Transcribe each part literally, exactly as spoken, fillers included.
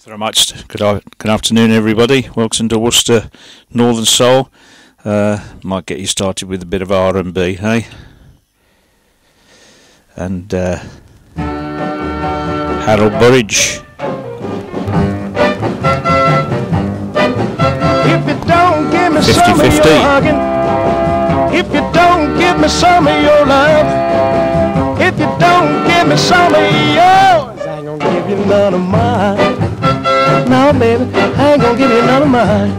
Very much. Good, good afternoon, everybody. Welcome to Worcester Northern Soul. Uh, might get you started with a bit of R and B, hey? And uh, Harold Burridge. If you don't give me fifty, some fifty. of your hugging, if you don't give me some of your love, if you don't give me some of yours, I ain't gonna give you none of mine. No, baby, I ain't gonna give you none of mine.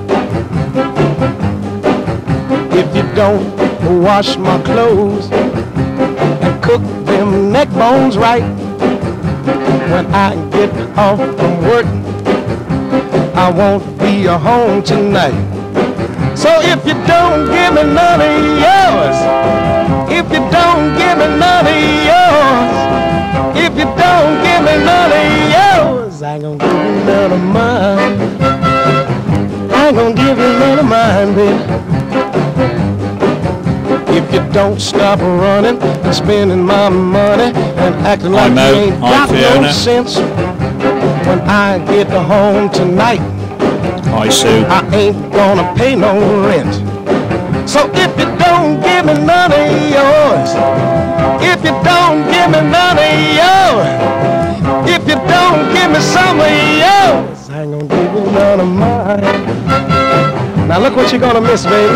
If you don't wash my clothes and cook them neck bones right, when I get off from work, I won't be home tonight. So if you don't give me none of yours, if you don't give me none of yours, if you don't give me none of yours, I ain't gonna give you none of mine. I ain't gonna give you none of mine, baby. If you don't stop running and spending my money and acting like you ain't got no sense, when I get home tonight, Hi, Sue. I ain't gonna pay no rent. So if you don't give me none of yours, if you don't give me none of yours, if you don't give me some of yours, I ain't gonna give you none of mine. Now look what you're gonna miss, baby.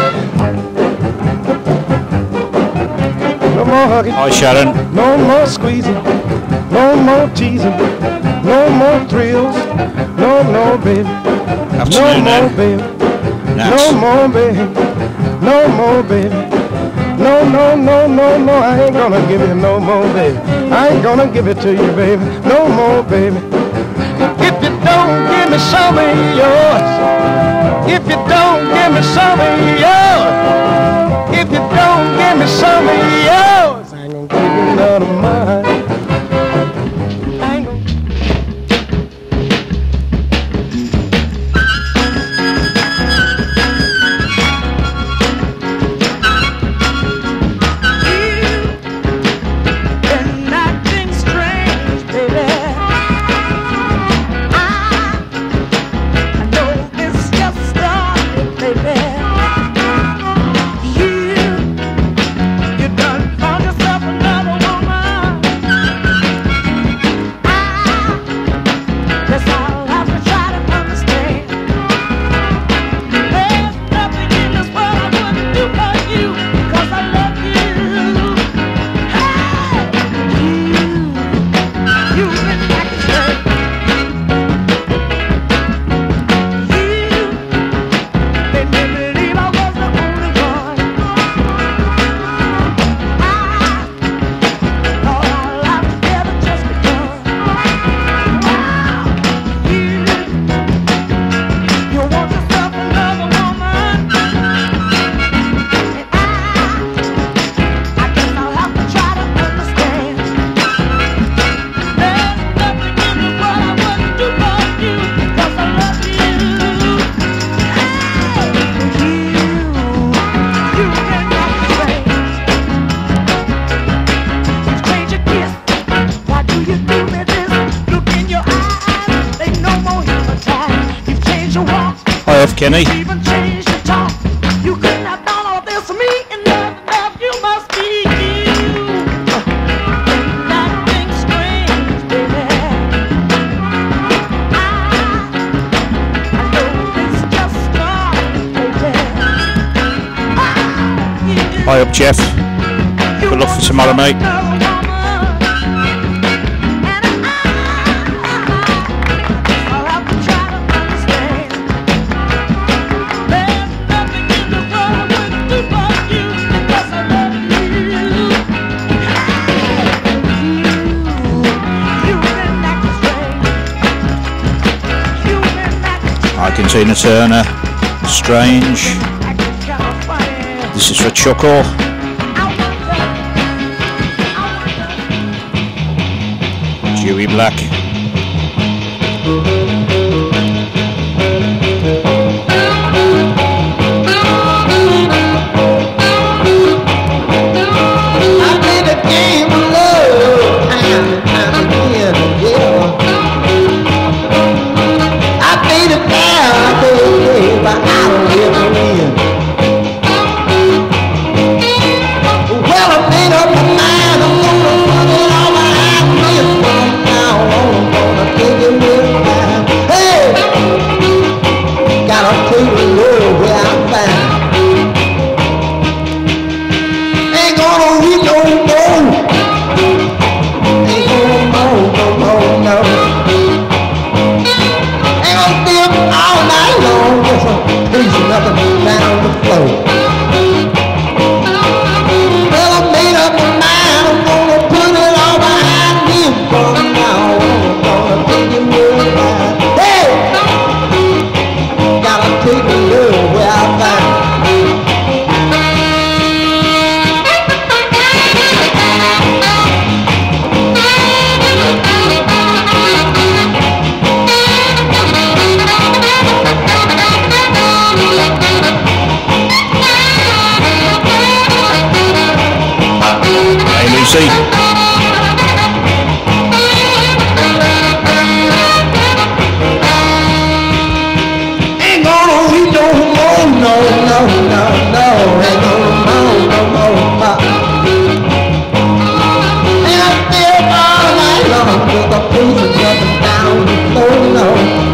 No more hugging. Hi, Sharon. No more squeezing. No more teasing. No more thrills. No, no, baby. Afternoon, no more, then. baby. Nat. No more, baby. No more, baby. No, no, no, no, no. I ain't gonna give you no more, baby. I ain't gonna give it to you, baby. No more, baby. If you don't give me some of yours, if you don't give me some of yours, if you don't give me some of yours, I ain't gonna give you none of mine. I ain't gonna. Kenny. Even change your talk. You couldn't have done all this for me, and love, love, you must be you. Nothing strange, baby. I, I know this just started, baby. I, Hi up, Jeff. Good luck for tomorrow, mate. Tina Turner, Strange. This is for Chuckle. Dewey Black. I played a game of love time and time again, yeah. quality. Ain't gonna read no more, no, no, no, no. Ain't gonna more, no more, no. And I feel all night long with the blues are jumping down the floor, no.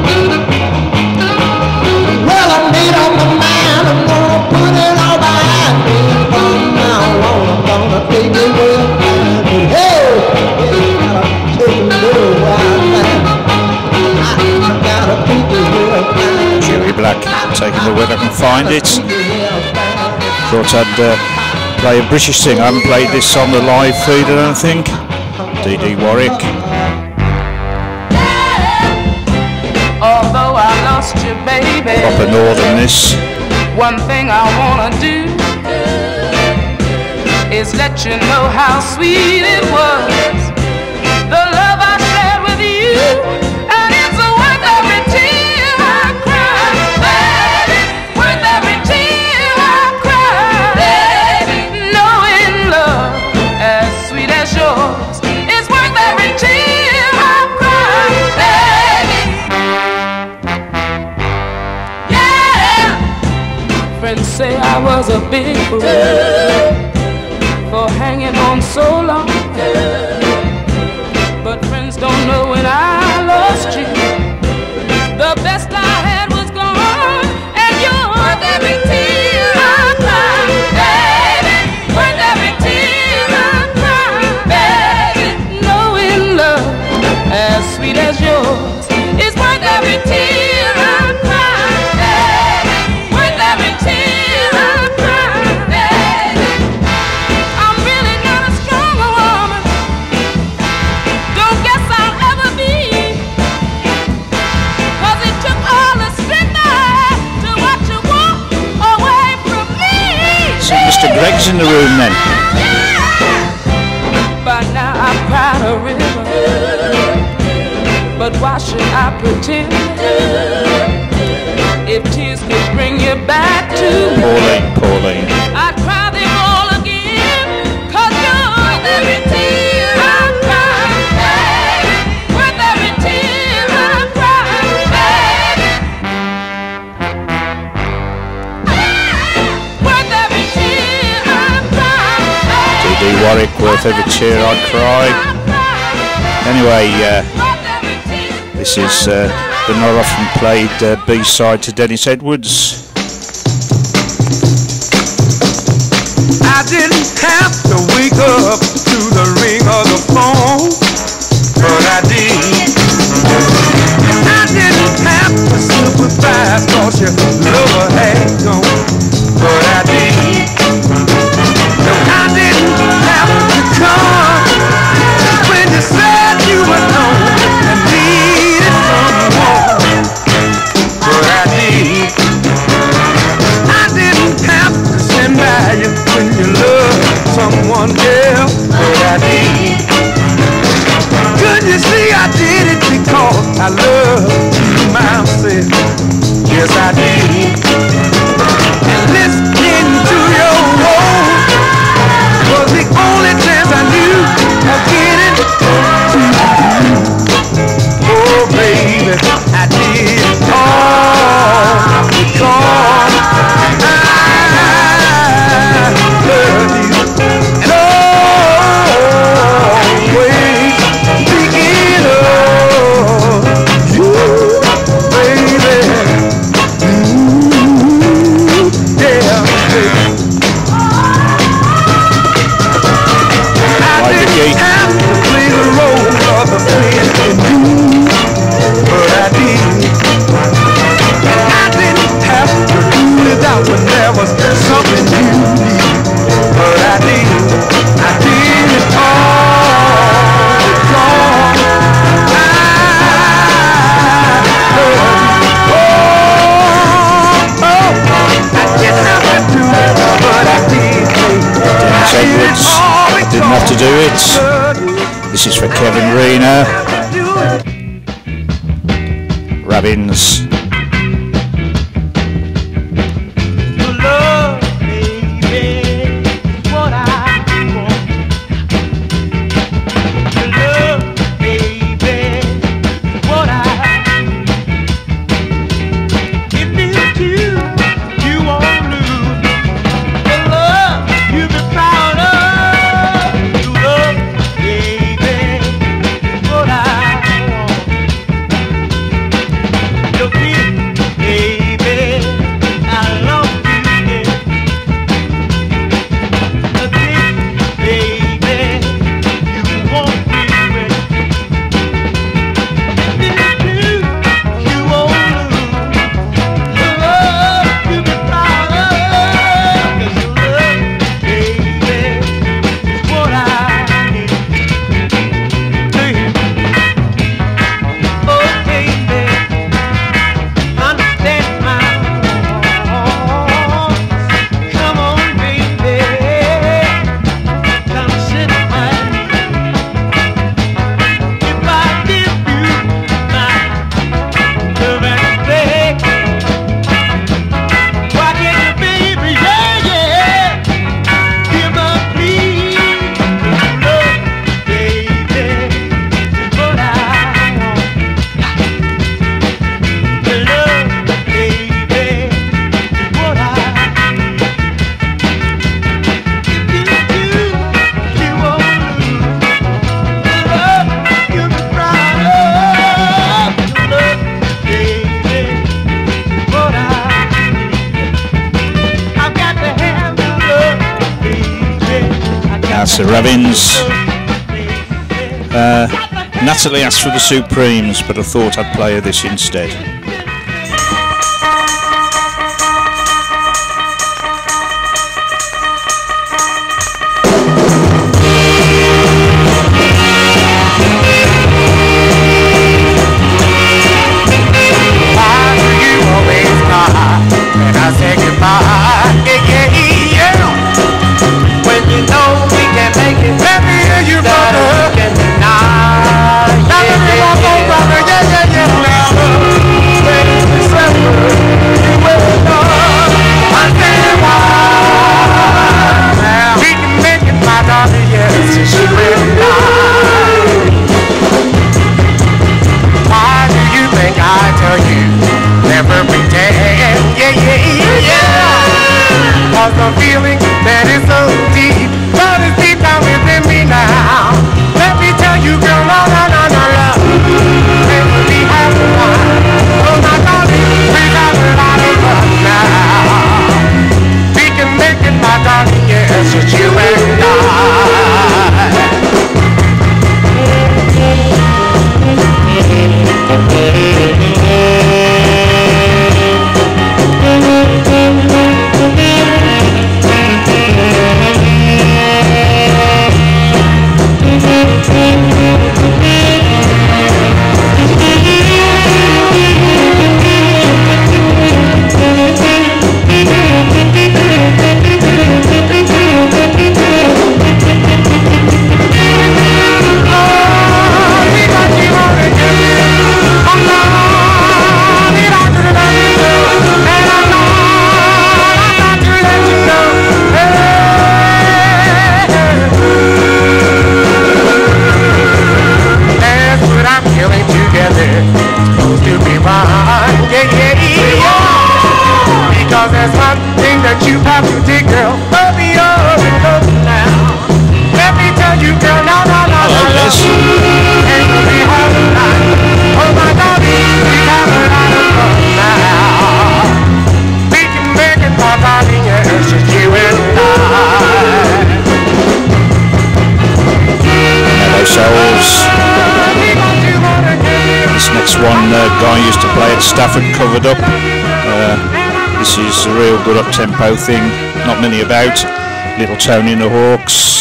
Well, I made up my mind, I'm gonna put it all behind me. From now on, I'm gonna take it real fine. But hey, hey, gotta take it real wild fine. I gotta take it real fine. Jerry Black taking the word I can find it. Thought I'd uh, play a British thing. I haven't played this on the live feed, I don't think. D D Warwick. Although I lost you, baby, Proper northern this. one thing I wanna do is let you know how sweet it was, the love I shared with you, and it's worth every tear I cry, baby, worth every tear I cry, baby, knowing love as sweet as yours is worth every tear I cry, baby. Yeah. Friends say I was a big fool for hanging on so long, but friends don't know when I lost you, the best I had was gone, and you're worth every tear I cry, baby, worth every tear I cry, baby, knowing love as sweet as yours is worth every tear I cry, baby, worth every tear I cry, baby. I'm really not a strong woman, don't guess I'll ever be, 'cause it took all the strength I had to watch you walk away from me. So Mister Greg's in the room then. By now I've cried a river, but why should I pretend? If tears could bring you back to me, Pauline, Pauline. I'd cry them all again, 'cause you're worth every tear I cry, baby, worth every tear I cry, baby, worth every tear I cry, D D Warwick, worth every tear I cry. Anyway, uh, this is uh, the not often played uh, B-side to Dennis Edwards. I didn't have to wake up to the ring of the phone, but I did. I didn't have to sympathize 'cause your lover had gone, but I did. No, I didn't have to come when you said you were alone and needed someone, but I did. I didn't have to stand by you when you loved someone else, but I did. Could you see I did it because I love you myself? Yes, I did. And listening to your voice was the only chance I knew of getting to you. Oh, baby, I did it all because I love you and always thinking of you, baby. Ooh, yeah, baby. I didn't have to play the role of a friend in you, but I did. I didn't have to do without when there was something you need, but I did. I did it all because I love you. Oh, oh, I didn't have to do it, but I did. Dennis Edwards, I didn't have to do it. This is for Kevin Reena. Rabbins. Your love, baby, what I want. Sir Evans. Uh, Natalie asked for the Supremes, but I thought I'd play her this instead. Why do you always cry when I say goodbye? Yeah, yeah, yeah. When you know we can make it, let me hear you, brother. Can deny. Now let me walk on, brother. Yeah, yeah, yeah, brother. When December, you will know. Understand why? We can make it, my darling. Yes, you will die. Why do you think I tell you never pretend? Yeah, yeah, yeah. Cause the feeling that is so deep, but it's deep down within me now. Let me tell you, girl, no, no, no, no, love. Let me have a lot. Oh my darling, we got a lot of love now. We can make it, my darling, yes, it's you and I. Stafford covered up. Uh, this is a real good up-tempo thing, not many about. Little Tony and the Hawks.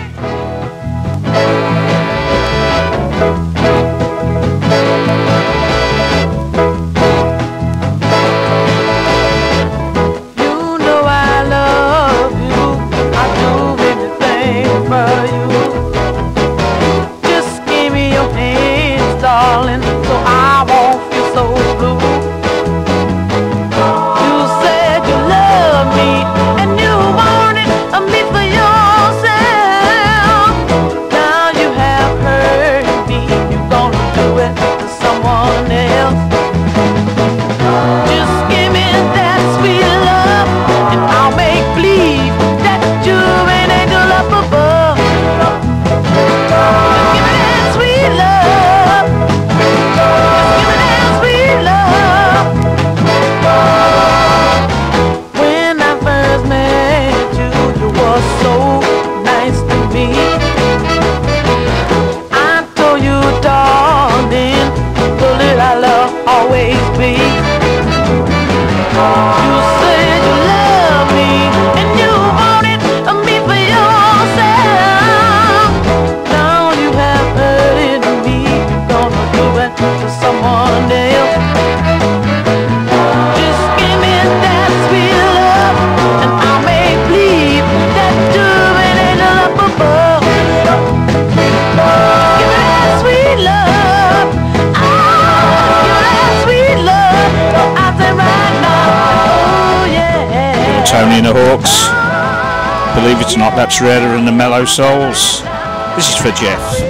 Tony and the Hawks. Believe it or not, that's rarer than the Mellow Souls. This is for Jeff.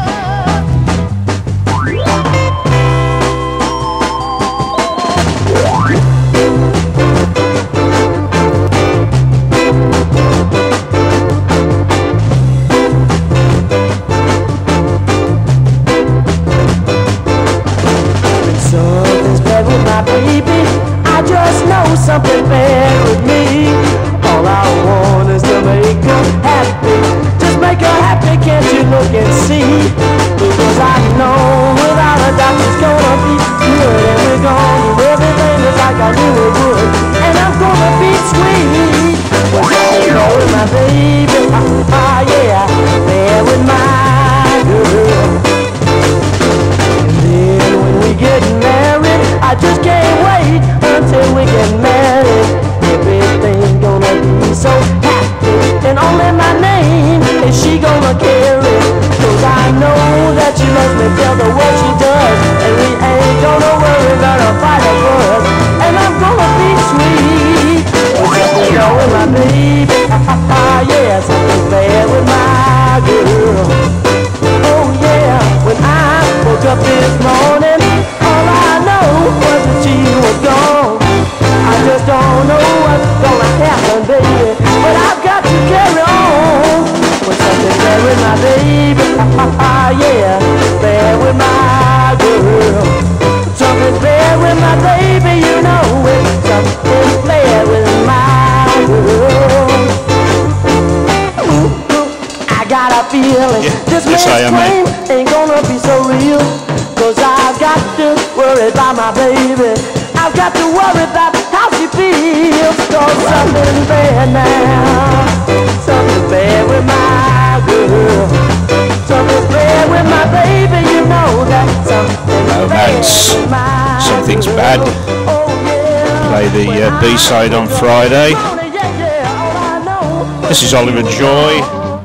Something's bad with my baby. I just know something bad with me. All I want is to make her happy. Just make got a feeling Yeah, this yes, I am, man's claim ain't gonna be so real. Cause I've got to worry about my baby. I've got to worry about how she feels. Cause something's bad now. Something's bad with my girl. Something's bad with my baby. You know that something's Oh, bad Nance. with my Something's girl. bad. Oh, yeah. Play the uh, B-side on Friday. Yeah, yeah, all I know. This is Oliver Joy.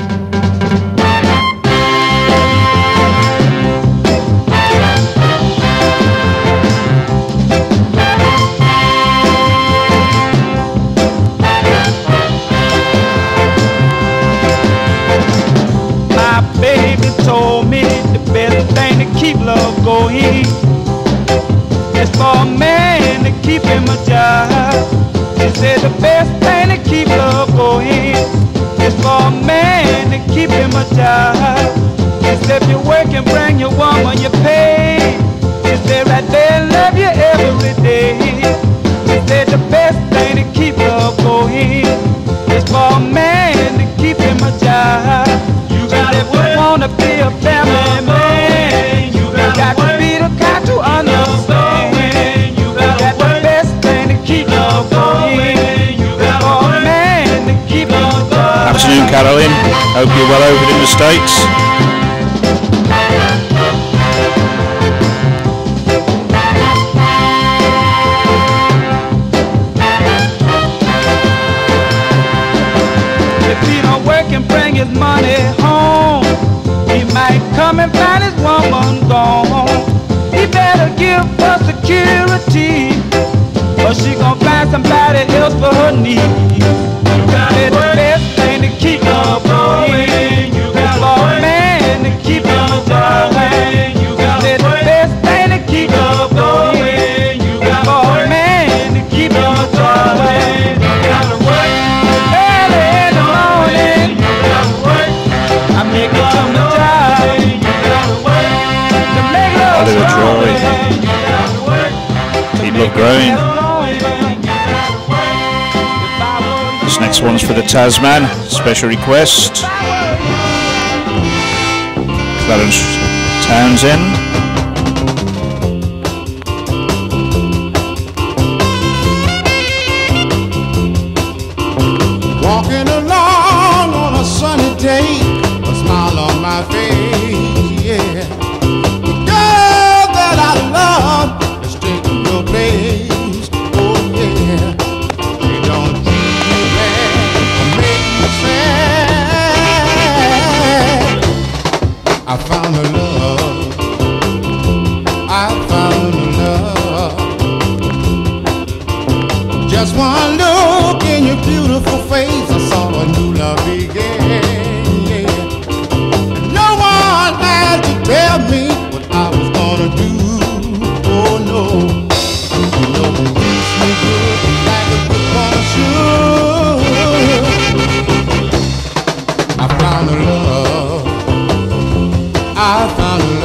My baby told me the best thing to keep love going is for a man to keep him a job. She said the best thing to keep love going is for a man to keep him a job. She said if you work and bring your woman your pay, she said right there love you every day. She said the best thing to keep love going is for a man to keep him a job. You gotta work, wanna be a family man. You got to be the kind to understand. You got the best thing to keep love going. You got for a man to keep love going. Afternoon, Caroline. Hope you're well over in the States. If he don't work and bring his money home, he might come and find his woman gone. He better give her security, or she gon' find somebody else for her needs. You got it, the best thing to keep love going. You got for a man to keep love going. You got it, the best thing to keep love going. You got for a man to keep love going. You gotta work early in the morning. You gotta work. I make it to my job. You gotta work to make love Oliver Joy. strong. You gotta work. Keep love growing. This next one's for the Tasman. Special request. Clarence Townsend. Walking along on a sunny day, a smile on my face, yeah. The girl that I love is taking your place, oh yeah. They don't treat me bad or make me sad. I found a love, I found a love. Just one look in your beautiful face, I saw a new love begin. Yeah. No one had to tell me what I was gonna do. Oh no, you know it treats me good like a good woman should. I found a love, I found a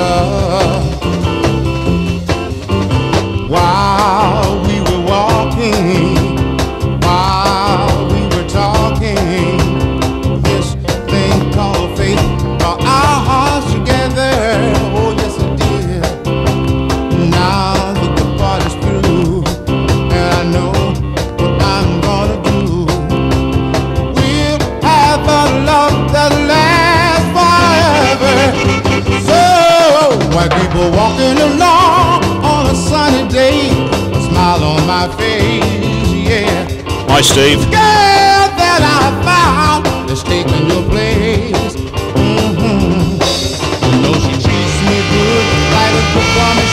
love. While we were walking, while we were talking, this thing called faith brought our hearts together. Oh yes it did. Now that the party's through, and I know what I'm gonna do, we'll have a love that lasts forever. So while people walking along on a sunny day, a smile on my face, yeah. Hi, Steve. Girl that I found is taking your place. Mm-hmm. You know she treats me good like a good woman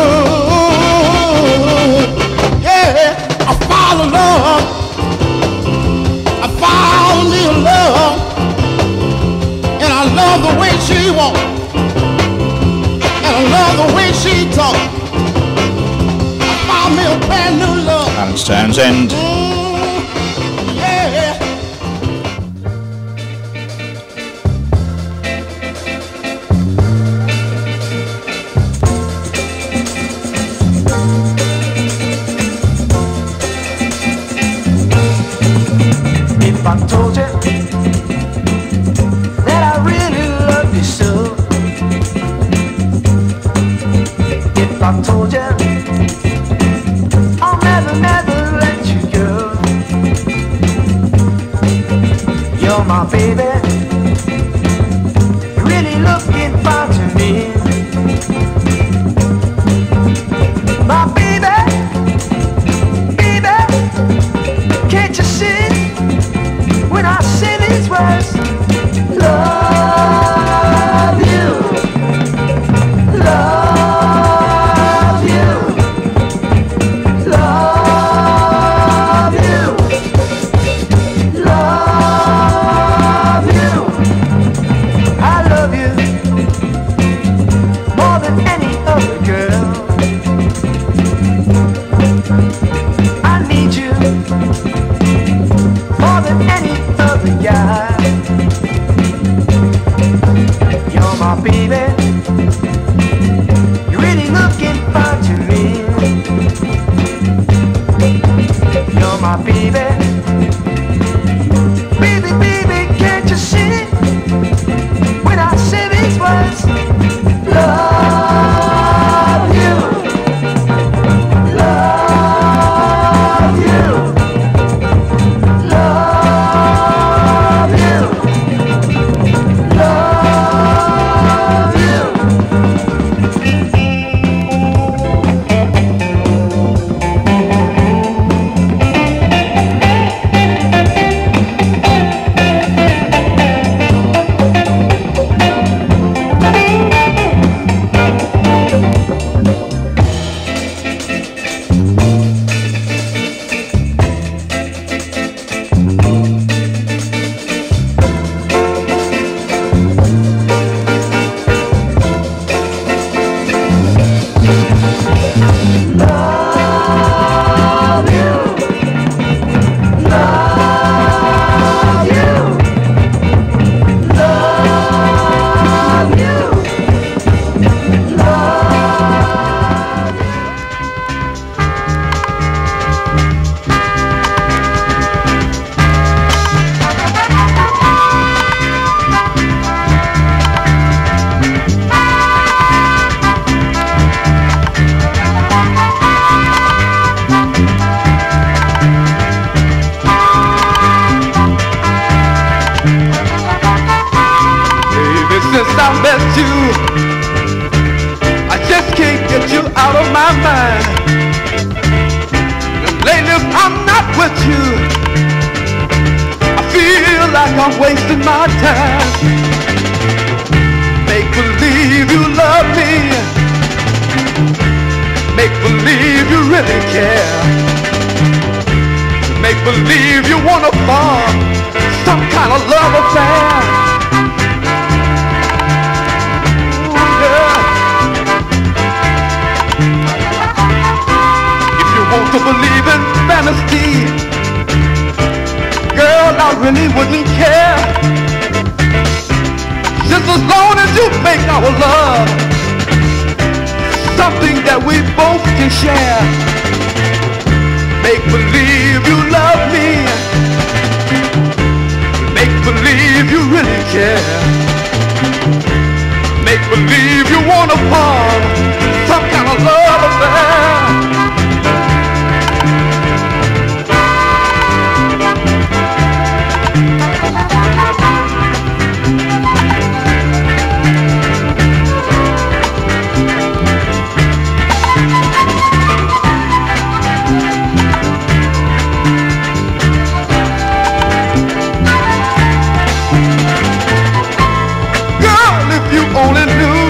should. Yeah, I found a love. I found me a love, and I love the way she walks, and I love the way she talks. I found me a brand new love. Clarence Townsend. If I told you that I really was love you, love you, love you, love you. I love you more than any other girl. I need you more than any other guy. You're my baby, you're really looking fine to me. You're my baby, baby, baby, can't you see when I say these words? Love you, love you, love you, love you. Love you, love you, love you, love you. Baby, since I met you, I just can't get you out of my mind. And lately, if I'm not with you, I feel like I'm wasting my time. Make believe you love me, make believe you really care, make believe you wanna form some kind of love affair. Want to believe in fantasy, girl, I really wouldn't care. Just as long as you make our love something that we both can share. Make believe you love me, make believe you really care, make believe you wanna form some kind of love affair. Only knew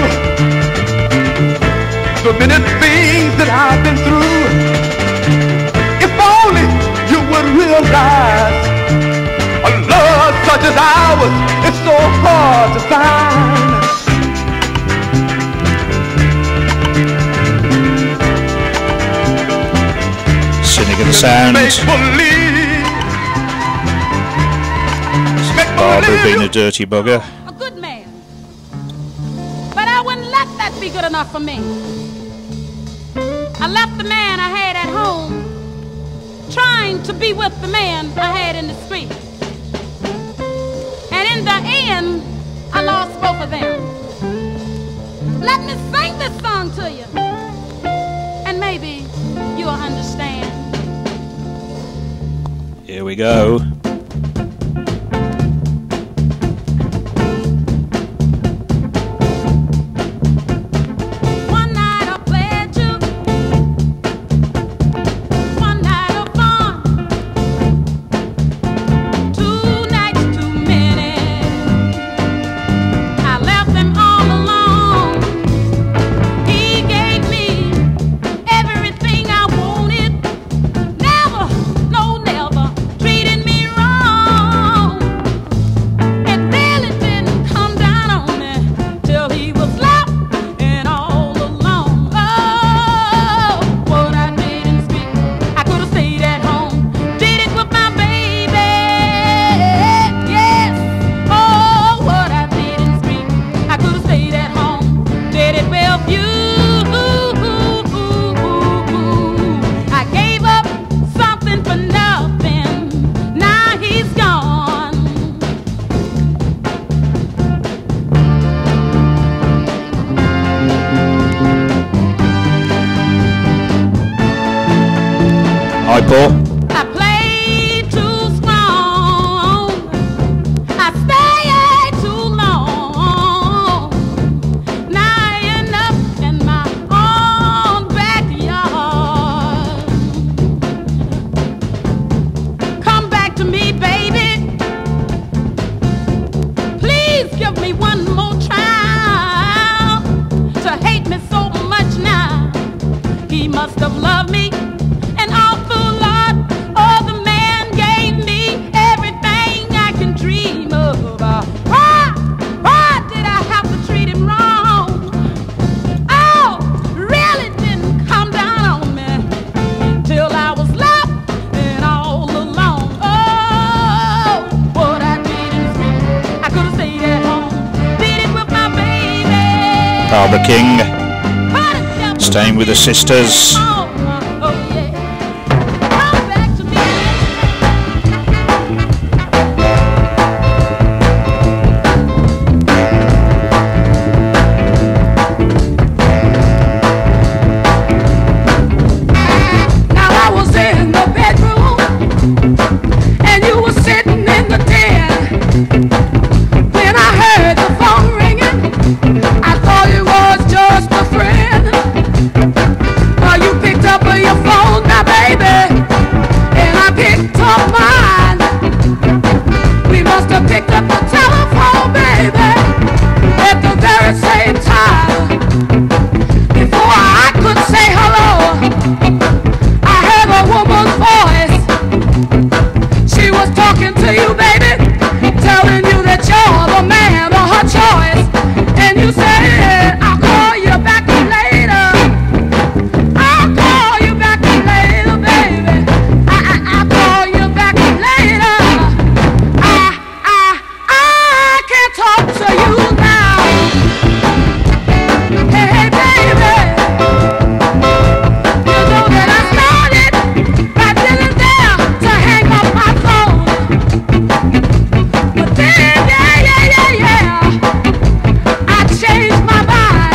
the many things that I've been through. If only you would realize a love such as ours is so hard to find. Finnegan Sound. Make believe. Make Barbara believe. being a dirty bugger. A good man. But I wouldn't let that be good enough for me. I left the man I had at home, trying to be with the man I had in the street. And in the end, I lost both of them. Let me sing this song to you, and maybe you'll understand. Here we go. Two nights too many. Paul. I played too strong. I stayed too long. Now I end up in my own backyard. Come back to me, baby. Please give me one more try to hate me so much now. He must have loved me an awful lot. Oh, the man gave me everything I can dream of. Why, why did I have to treat him wrong? Oh, really didn't come down on me till I was left and all alone. Oh, what I did in the street, I could have stayed at home. Did it with my baby. Barbara King, But it kept staying with the sisters. on. Oh, yeah. Come back to me. Now I was in the bedroom and you were sitting in the den. When I heard the phone ringing, I thought it was just a friend. Well, you picked up your phone, now baby, and I picked up mine. We must have picked up the telephone, baby, at the very same time. Before I could say hello, I heard a woman's voice. She was talking to you, baby, telling you that you're the man of her choice. And you said, I'll call you back later. I'll call you back later, baby. I, I, I'll call you back later. I, I, I can't talk to you now. Hey, hey, baby. You know that I started by feeling there to hang up my phone. But then, yeah, yeah, yeah, yeah, I changed my mind.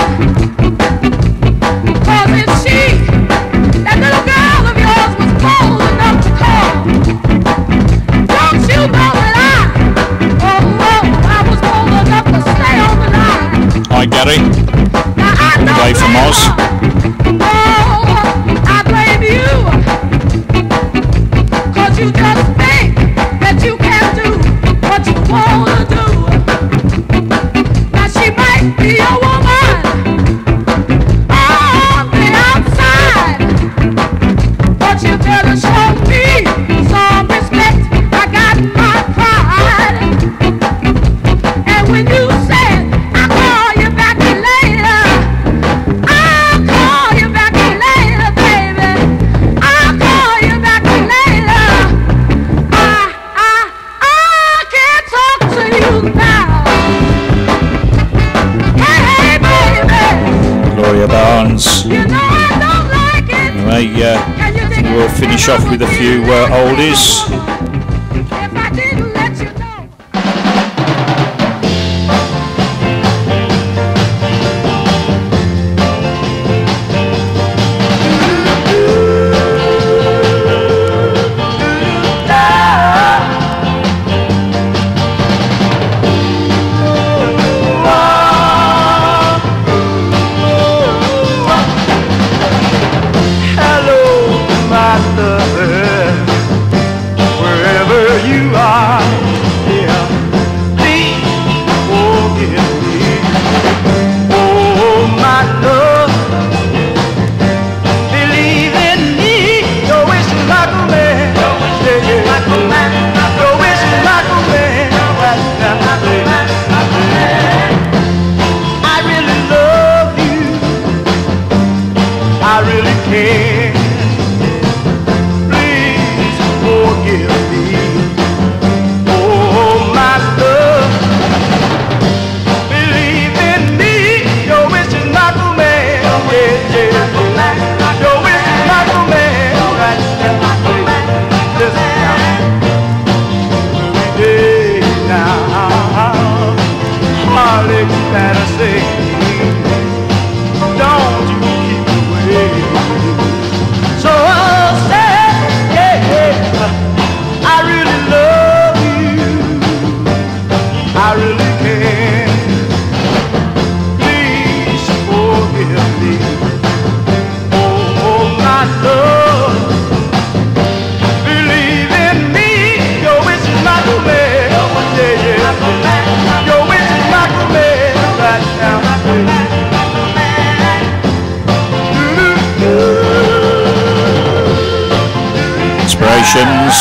Cause it's she, that little girl of yours, was bold enough to call. Don't you know that I, oh, oh, I was bold enough to stay on the line. Hi Gary, Now I don't away from blame Oz. her. Oh, I blame you. Cause you just think that you can do what you wanna do. Now she might be a woman on the outside, but you better show me some respect. I got my pride. And when you said, I'll call you back later, I'll call you back later, baby. I'll call you back later. I, I, I can't talk to you now. Hey, hey, baby. Gloria Barnes. You know I don't like it. Anyway, uh, Can you dig we'll it? finish off with a few uh, oldies. If I didn't let you know. Hello, my lover, wherever you are, yeah, please forgive me. Oh, my love, believe in me. Your wish is like a man, your wish is like a man, your wish is like a man. I really love you, I really care. Please forgive me. Oh, my love, believe in me. Your wish is like a man, yeah, yeah. Your wish is like a man, right? Listen now, every day now, hardly can I say, don't you keep away. So I'll say, yeah. I really can. Please forgive me. Oh, oh, my love. Believe in me. Your wish is my command. Yeah, yeah. Your wish is my command. Right now. Inspirations.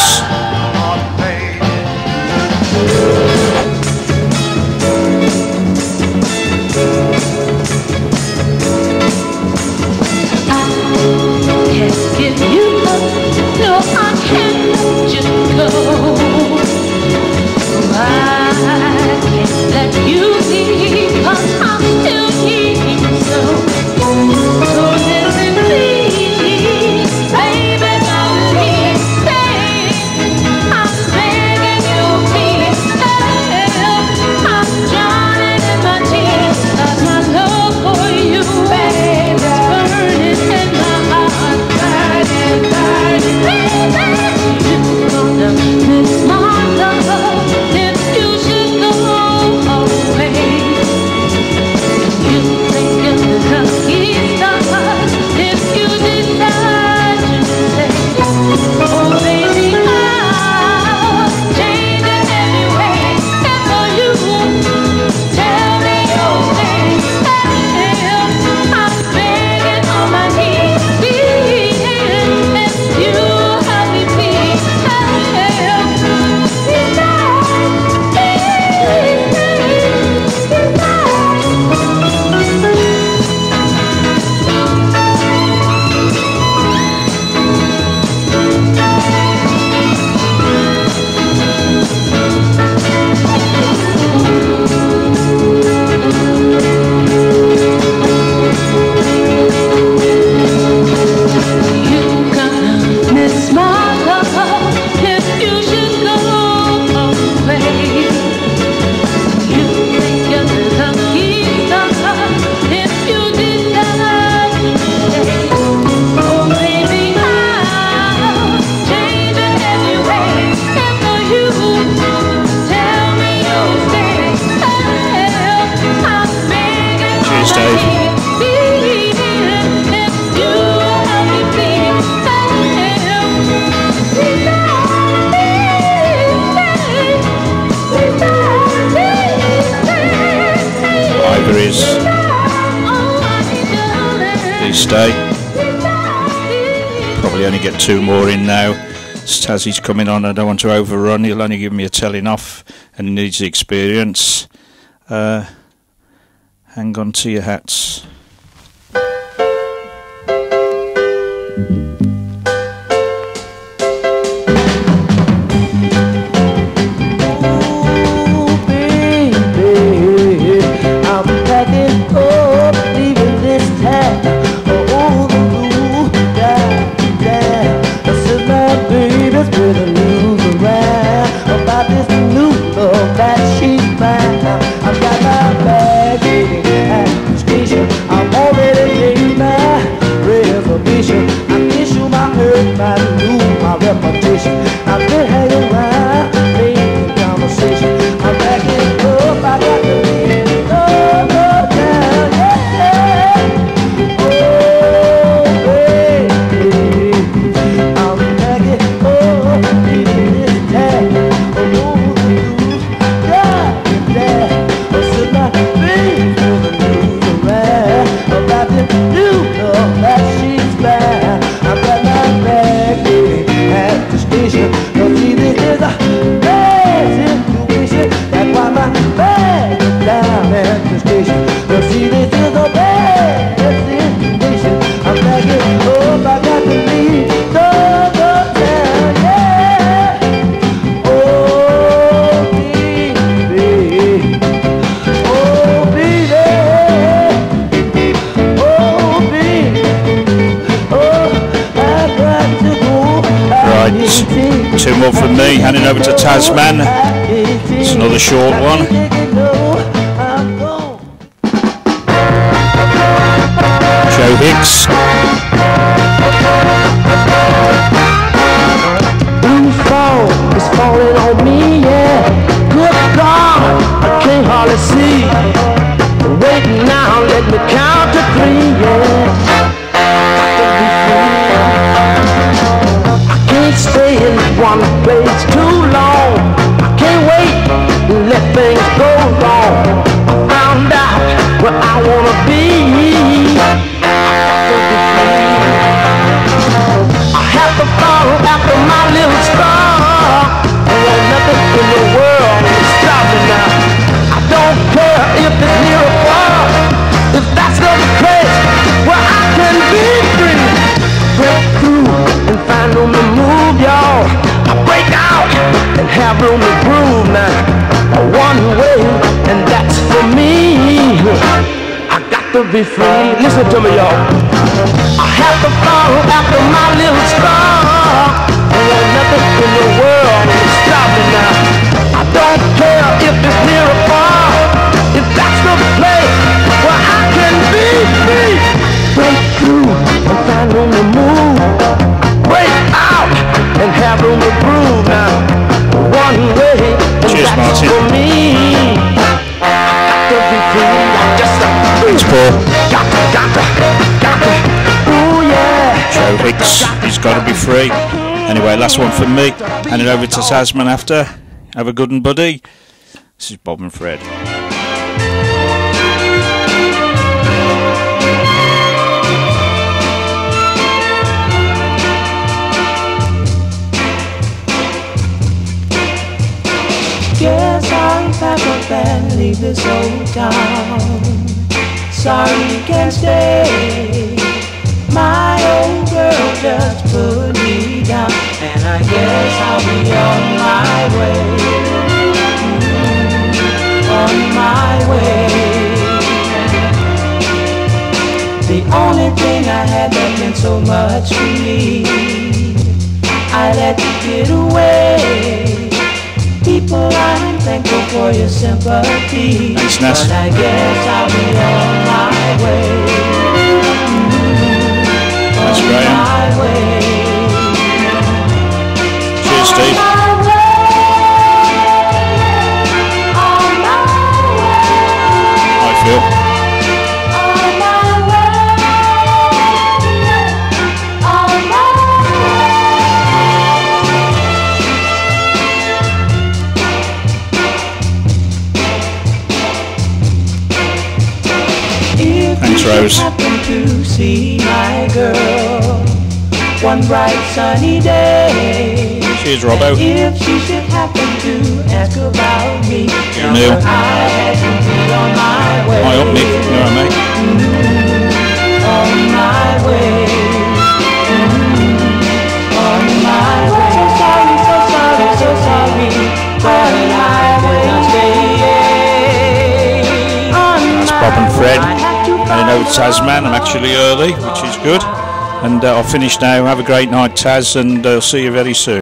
Probably only get two more in now. Stazzy's coming on. I don't want to overrun. He'll only give me a telling off, and he needs the experience. Uh, hang on to your hats. Two more from me, handing over to Tasman. It's another short one. Joe Hicks. Blue fall is falling on me, yeah. Good God, I me see. Wait now, let me count to three, yeah. I can't stay in one place too long. I can't wait and let things go wrong. I found out where I wanna be. I have to follow after my little star. There ain't nothing in the world to stop me now. I don't care if it's near or far. If that's the place where I can be free. Break through and find room to move, y'all. I break out and have room to groove now. One way, and that's for me. I got to be free. Listen to me, y'all. I have to follow after my little star. There ain't nothing in the world to stop me now. I don't care if it's near or far. If that's the place where I can be free. Break through and find room to move. Break out and have room to groove now. One way, and Cheers, that's Martin. for me. Got to be free. Just a Thanks, Paul. got to, got to, got to. Ooh yeah. Joe Hicks, he's got to be free. Anyway, last one from me. Hand it over to Tasman after. Have a good one, buddy. This is Bob and Fred. Guess I'll pack up and leave this old town. Sorry you can't stay. My old girl just put me down, and I guess I'll be on my way, on my way. The only thing I had that meant so much to me, I let you get away. People, I'm thankful for your sympathy. Thanks, Ness. But I guess I'll be on my way. That's On Graham. my way. Cheers, Steve. On my way. On my way. Hi, Phil. On my way. On my If Thanks, you Rose. happen to see my girl one bright sunny day, Cheers, Robbo. if she should happen to ask about me, tell Neil. her I had to be on my way. Hi, up, Nick. You alright, mate? On my way. On my way. So sorry, so sorry, so sorry, but I will stay. On That's my Bob and Fred. way. I had to And over to Tasman. I'm actually early, which is good. And uh, I'll finish now. Have a great night, Taz, and I'll uh, see you very soon.